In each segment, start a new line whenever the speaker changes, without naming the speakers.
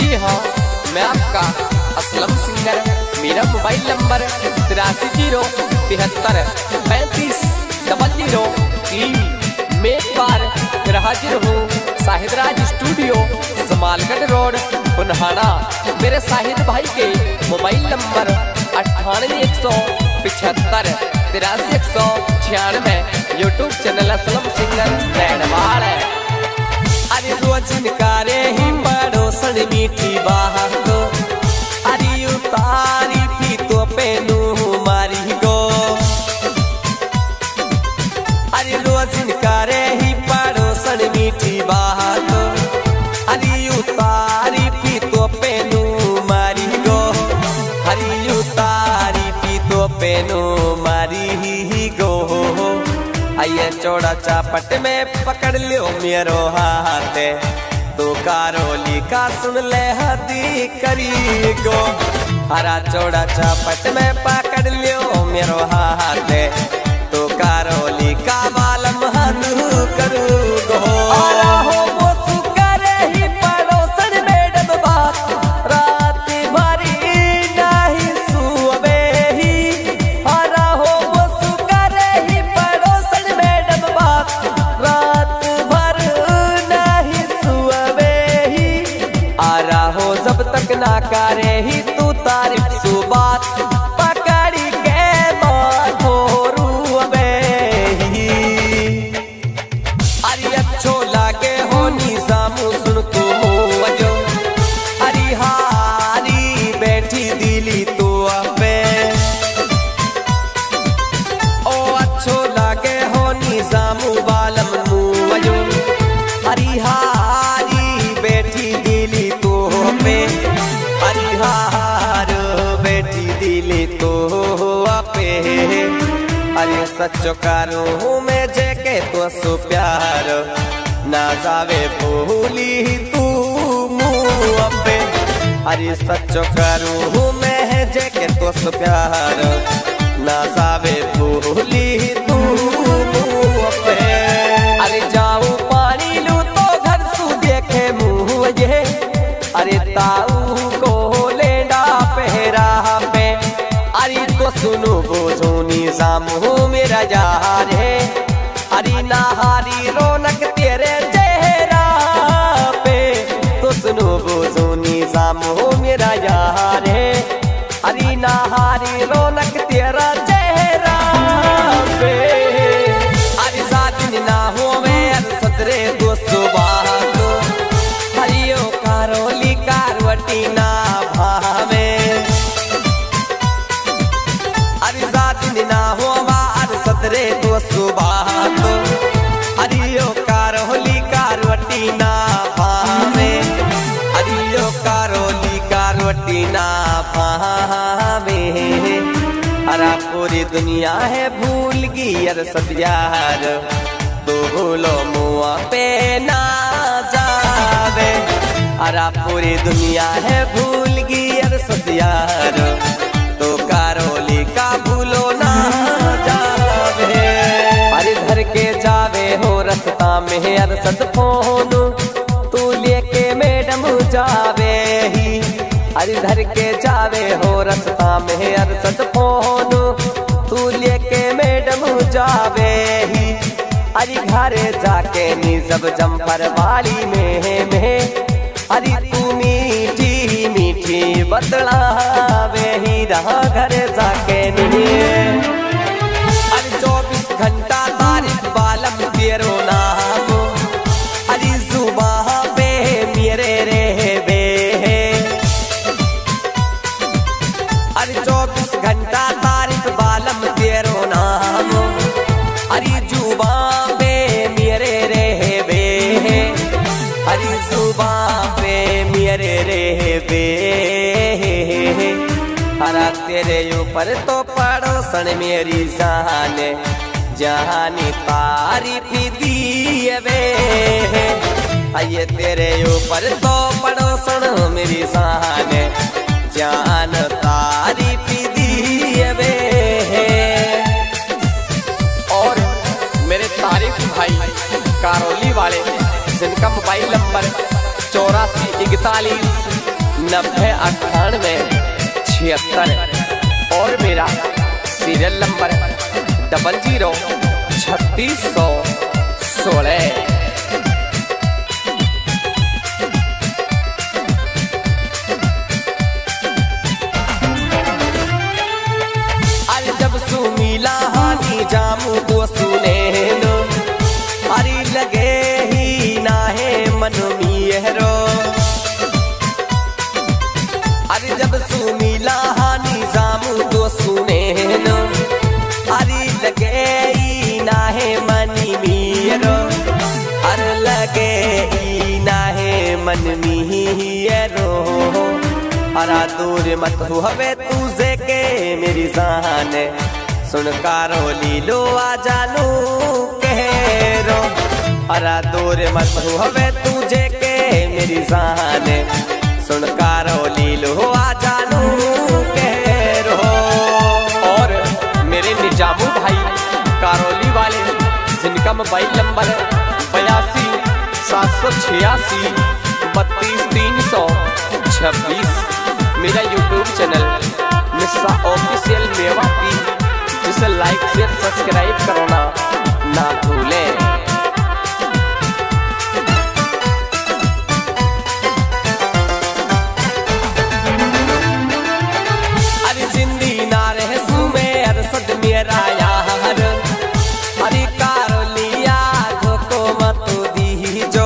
जी हाँ, मैं आपका असलम सिंगर। मेरा मोबाइल नंबर 8307353003। मैं एक बार फिर हाजिर हूँ शाहिदराज स्टूडियो, जमालगढ़ रोड, पुनहाना। मेरे शाहिद भाई के mobile number 9817538196। YouTube channel Aslam singer लैंडवाड़ है। अरे रोज निकारे ही पड़ोसन मीठी बात, अरे उतारी थी तो पेनू मारी गो। अरे रोज निकारे ही पड़ोसन मीठी बात, अरे उतारी थी तो पेनू मारी गो। अरे उतारी थी तो पेनू मारी ही गो। आइए चौड़ा चापट में पकड़ लियो मेरो हाथ, तो कारोली का सुन ले हदी करी गो। हरा चौड़ा चापट में पकड़ लियो मेरो हाथ, तो कारोली का बालम हद करू गो। जब तक ना करे ही तू तारीफ सुबात, पकड़ी के माथो रूबे ही। अरे अच्छो लागे हो निजामू सुन तू वजो, अरे हारी बैठी दिली तू अबे। ओ अच्छो लागे हो निजामू बालम नू वजो, अरे हारी बैठी दिली तू पे। हरिहार बैठी दिली तो पे। अरे सच्चो कारू में जेके तो सो प्यार, ना जावे भूली तू मुँह पे। अरे सच्चो कारू में जेके तो सो प्यार, ना जावे भूली तू मुँह पे। अरे जाऊं पानी लू तो घर सू देखे मुँह ये, अरे ताऊ को लेना पहरा पे। अरे तो सुनो बोझो निजाम हो मेरा यार है, अरे नहारी रौनक तेरे चेहरा पे। तो सुनो बोझो निजाम हो मेरा यार है, अरे नहारी रौनक तेरा चेहरा पे। अरे सादिन ना हो मैं सदरे दोस्तों बात, हरियो कारोली कारवटी ना भावे। अरे जातिन ना हो मार सदरे तो सुबात, हरियो कारोली कारवटी ना भावे। हरियो कारोली कारवटी ना भावे। हरा पूरी दुनिया है भूल गई अर सत्यार, तो भूलो मुआ पे ना जावे। अरा पूरी दुनिया है भूल गई अर सत्यार, तो कारोली का भूलो ना जावे। अरे धर के जावे हो रास्ता में अर सत फोन, तू लेके मैडम जावे ही। अरे धर के जावे हो रास्ता में अर सत फोन, तू लेके मैडम जावे ही। अरे घरे जाके नी जब जम्पर वाली में अरे तू मीठी मीठी बतलावे ही रहा घर जाके नहीं। अरे 24 घंटा तारीफ बालम तेरो नाम, अरे जुबान पे मेरे रहबे। अरे 24 घंटा तारीफ बालम तेरो नाम, अरे जुबान पे मेरे रहबे। अरे जुबान मेरे रहबे। हरा तेरे ऊपर तो पड़ोसन मेरी जान, जानी तारीफ दिए। आइए तेरे ऊपर तो पड़ोसन मेरी जान, जान तारीफ दिए। और मेरे तारीफ भाई कारोली वाले, जिनका मोबाइल नंबर 8441
909876 और मेरा सीरियल नंबर 003616।
जब सुमीला हानी जामू तो सुने लो, अरे लगे ही ना है मन मियरो। अरे जब सुमीला हानी जामू तो सुने लो, अरे लगे ही ना है मन मियरो। अरे लगे ही ना है मन मियरो। अरा दूर मत हो हवे तुझे के मेरी जान, सुन कारो लीलो आ जानू कहो। अरा दूर मत हो हवे तुझे के मेरी जान, सुन कारो लीलो आ जानू कहो।
और मेरे निजामू भाई कारोली वाले, जिनका मोबाइल नंबर 82 786 32 326। मेरा यूट्यूब चैनल मिस्सा ऑफिशियल मेवा की, जिसे लाइक शेयर सब्सक्राइब करना ना भूलें।
अरे जिंदी ना रहे सुमे अरसद मेरा यार, अरे कारोलिया धोको मत दी जो।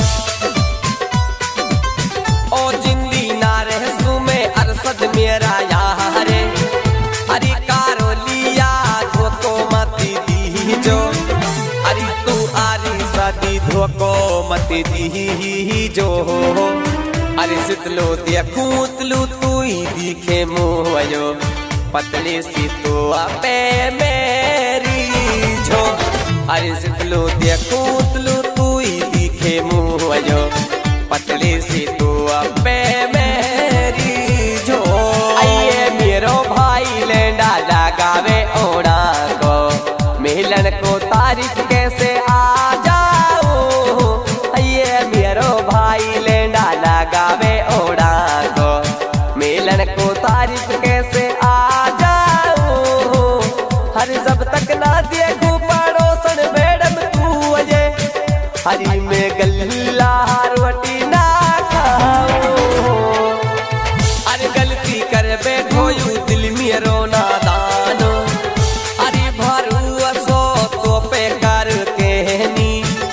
ओ जिंदी ना रहे सुमे अरसद मेरा यार, अरे कारोलिया धोको मत दी जो। अरे तू आरी सदी धोको मत दी जो। अरे सितलो देखूतलू तू ही दिखे मुँहयो, पतली सी तो आपे मेरी जो। अरे सितलो देखूतलू तू ही दिखे मुँहयो, पतली सी तो आपे मेरी जो।
आइए मेरो भाई लेंडा लगावे ओड़ा को, मिलन को तारीफ कैसे आ जाओ। आइए मेरो भाई लेंडा लगावे ओड़ा को, मिलन को तारीफ कैसे आ जाओ। हर जब तक ना देखूं पड़ोसन मैडम तू अजे, हरी में गल्ला रोटी ना खाओ।
अरे गलती कर बैठो यू दिल मेरो नादान, अरे भरू असो तो पे कर कहनी।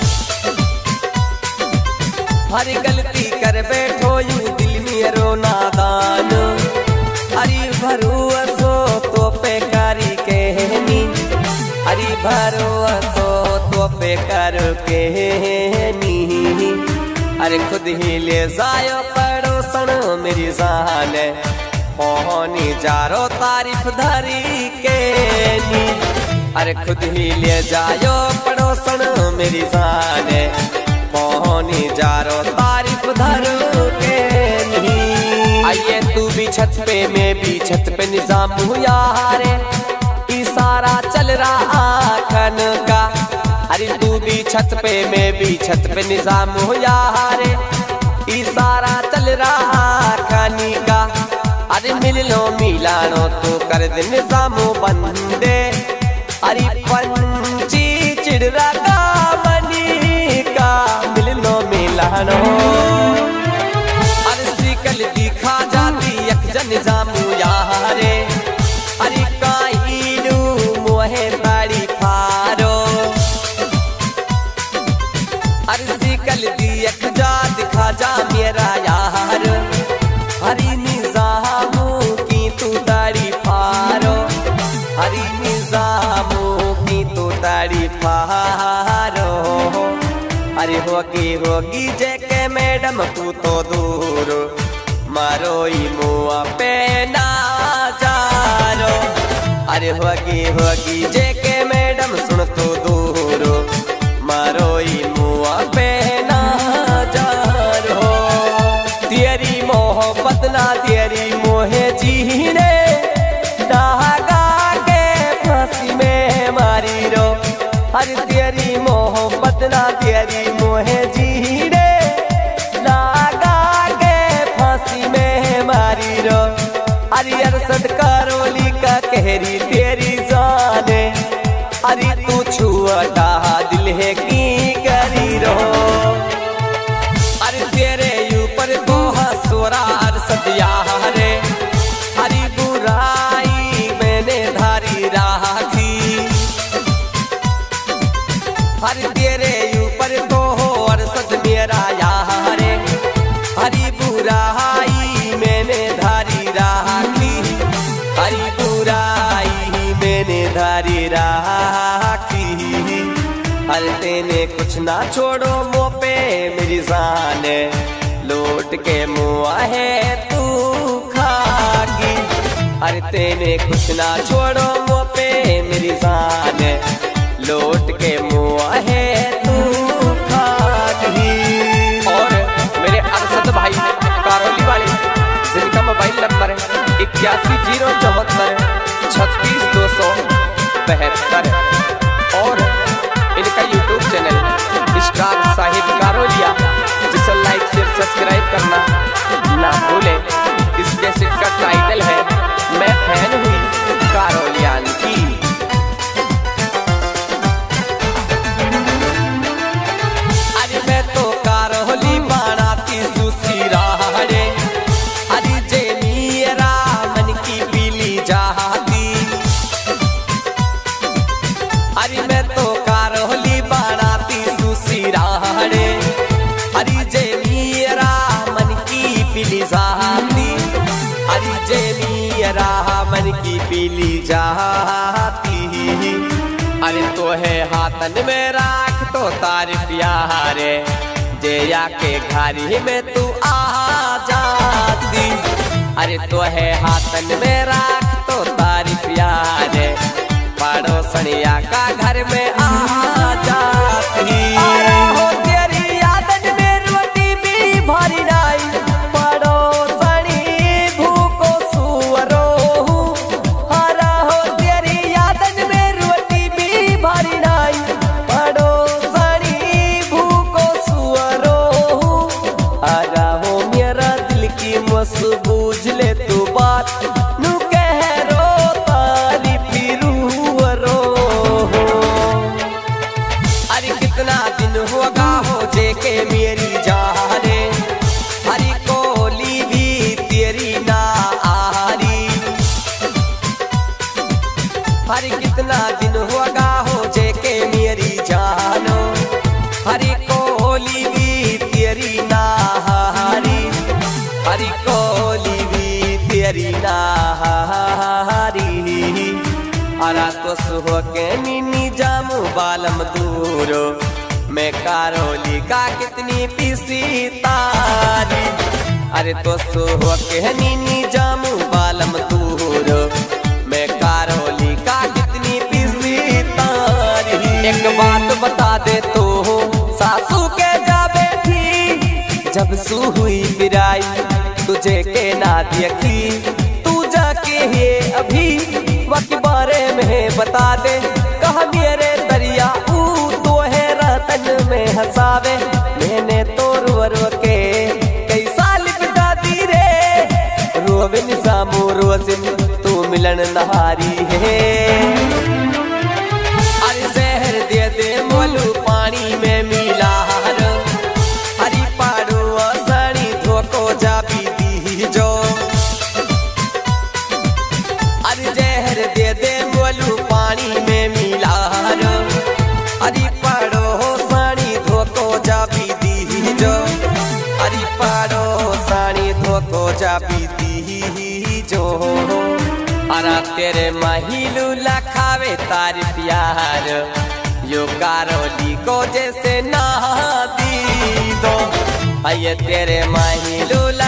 अरे गलती कर बैठो यू दिल मेरो नादान, अरे भरू असो तो पे करी कहनी। अरे भरू असो तो पे कर कहनी। अरे खुद ही ले जायो पड़ोसन मेरी जान, पहुनी जारो तारीफ धरी के नी। अरे खुद ही ले जायो पड़ोसन मेरी जान, पहुनी जारो तारीफ धरो के नी।
आइए तू भी छत पे मैं भी छत पे निजामू यारे, इशारा चल रहा आखन का। अरे तू भी छत पे मैं भी छत पे निजामू यारे, इशारा चल रहा खानी का। अरे मिल लो मिलानो तो कर दे निजामू बंदे, अरे पंची चिड़रा का मनी का मिल लो मिलानो।
अरे सिकल दिखा जाती यकजन निजामू यारे, अरे काइलू मोहे ताड़ी फारो। अरे सिकल दिखा दिखा जा मेरा यार, हरी निजामू की तू ताड़ी फारो। हरी निजामू की तू ताड़ी फारो। अरे होगी जेके मैडम तू तो दूर, मारो ही मुआ पे ना जारो। अरे होगी जेके मैडम सुन तो दूर, मारो ही मुआ पे ना जारो। तेरी मोहब्बत ना तेरी मोहे जीने, दागा के फांसी में मारी रो। अरे तेरी मोहब्बत ना तेरी मोहे जीने, दागा के फांसी में
गहरी तेरी जाने, अरे तू छुआटा दिल है की करी रो।
अरे तेरे ऊपर तो हसोरा सदिया रे, हरी बुराई मैंने धारी राखी। हर तेरे ऊपर तो अरसद मेरा यारे, हरी बुराई मैंने धारी राखी। हरी बुराई मैंने धारी राखी। हर तेने कुछ ना छोड़ो मुँह पे मेरी जान, लौट के मुआ है तू खागी। हर तेने कुछ ना छोड़ो मुँह पे मेरी जान, लौट के मुआ है तू खागी।
और मेरे अरशद भाई करौली वाले, जिनका मोबाइल नंबर है 8104 36272, और इनका YouTube channel star Sahib Karolia, जिसे लाइक शेयर सब्सक्राइब करना ना भूलें। इस कैसेट का टाइटल है मैं फैन हुई कारोलियान की।
अरे मैं तो कारोली बनाती सुसी राहड़े, अरे जे मेरा मन की पीली जाती। अरे मैं तो कारोली बनाती सुसी राहड़े, अरे जे मेरा मन की पीली जाती। अरे जे मेरा मन की पीली जाती। अरे तो है हाथन में राख तो तार प्यारे, जया के घारी में तू आ जाती। अरे तो है हाथन में राख तो तार प्यारे, पड़ोसनिया का घर में आ जाती।
अरे हो तेरी यादन में रोटी भी भरी नाई, पड़ोसनी भूको सुअरो। अरे हो तेरी यादन में रोटी भी भरी नाई, पड़ोसनी भूको सुअरो। अरे हो मेरा दिल की मस बूझ ले तू बात, नू कह रो तारी फिरू रो।
अरे कितना दिन होगा हो जे के मेरी जाने, हरी कोली भी तेरी ना आरी। हरी कितना दिन होगा हो जे के मेरी जानो, हरी कोली भी तेरी ना हारी। हरी कोली भी तेरी ना हारी। अरा तो सुह के नीनी जामू बालम दूरो, मैं कारोली का कितनी पीसी तारी। अरे तो सुह के नीनी जामू बालम दूरो, मैं कारोली का कितनी पीसी तारी।
एक बात बता दे तो सासू के जा बैठी, जब सू हुई बिराई तुझे के ना देखी। तू जाके ये अभी वक्त बारे में बता दे, कहा मेरे दरिया ऊ तो है रतन में हंसावे। मैंने तो रो के कई साल बिता दी रे, रोबिन सामू रोजिन तू मिलन नहारी है।
अरे जहर दे दे मोलू पानी में मिला हर, हरी पाड़ो सड़ी धोको जा पीती जो। अरे जहर दे दे मोलू पानी में मिला हर, हरी पाड़ो सड़ी धोको जा पीती जो। हरी पाड़ो सड़ी धोको जा पीती जो। अरा तेरे महिलू लखावे तार प्यार, यो कारोली को जैसे ना दी दो। ये तेरे महिलू